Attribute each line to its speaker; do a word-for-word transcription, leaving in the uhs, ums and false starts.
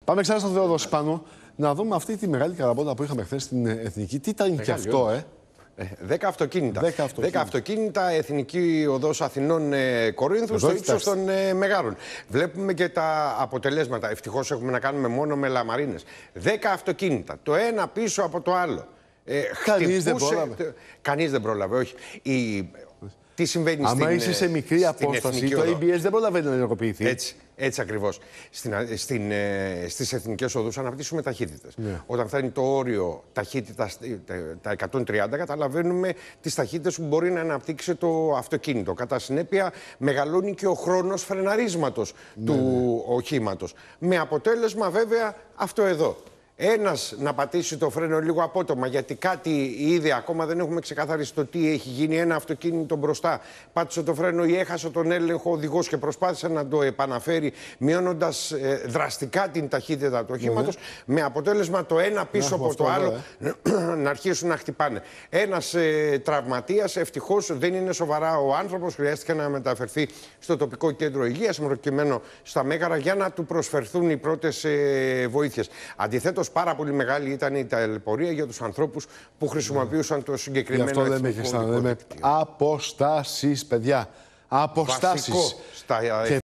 Speaker 1: Πάμε ξανά στον Θεόδωση πάνω να δούμε αυτή τη μεγάλη καραμπότα που είχαμε χθες στην Εθνική. Τι ήταν και αυτό, ε.
Speaker 2: Δέκα αυτοκίνητα.
Speaker 1: Δέκα αυτοκίνητα.
Speaker 2: Δέκα αυτοκίνητα, Εθνική Οδός Αθηνών ε, Κορίνθου, στο ύψος των ε, Μεγάρων. Βλέπουμε και τα αποτελέσματα. Ευτυχώς έχουμε να κάνουμε μόνο με λαμαρίνες. Δέκα αυτοκίνητα, το ένα πίσω από το άλλο. Ε,
Speaker 1: Κανείς δεν πρόλαβε.
Speaker 2: Κανείς δεν πρόλαβε, όχι. Η... Τι συμβαίνει
Speaker 1: Άμα
Speaker 2: στην
Speaker 1: Άμα είσαι σε μικρή απόσταση, το έι μπι ες δεν προλαβαίνει να ενεργοποιηθεί.
Speaker 2: Έτσι, έτσι ακριβώς. Στην, στην, ε, στις εθνικές οδούς αναπτύσσουμε ταχύτητες. Ναι. Όταν φτάνει το όριο ταχύτητας τα εκατόν τριάντα, καταλαβαίνουμε τις ταχύτητες που μπορεί να αναπτύξει το αυτοκίνητο. Κατά συνέπεια, μεγαλώνει και ο χρόνος φρεναρίσματος ναι, του ναι. οχήματος. Με αποτέλεσμα, βέβαια, αυτό εδώ. Ένας να πατήσει το φρένο λίγο απότομα, γιατί κάτι είδε, ακόμα δεν έχουμε ξεκαθαρίσει το τι έχει γίνει. Ένα αυτοκίνητο μπροστά πάτησε το φρένο ή έχασε τον έλεγχο ο οδηγός και προσπάθησε να το επαναφέρει, μειώνοντας ε, δραστικά την ταχύτητα του οχήματος, mm-hmm. με αποτέλεσμα το ένα πίσω από το άλλο ε. να αρχίσουν να χτυπάνε. Ένας ε, τραυματίας, ευτυχώς δεν είναι σοβαρά ο άνθρωπος, χρειάστηκε να μεταφερθεί στο τοπικό κέντρο υγείας, προκειμένου στα Μέγαρα, για να του προσφερθούν οι πρώτες ε, βοήθειες. Αντιθέτως, πάρα πολύ μεγάλη ήταν η ταλαιπωρία για τους ανθρώπους που χρησιμοποιούσαν το συγκεκριμένο
Speaker 1: εθνικό δίκτυο. Γι' αυτό λέμε αποστάσεις, παιδιά. Αποστάσεις.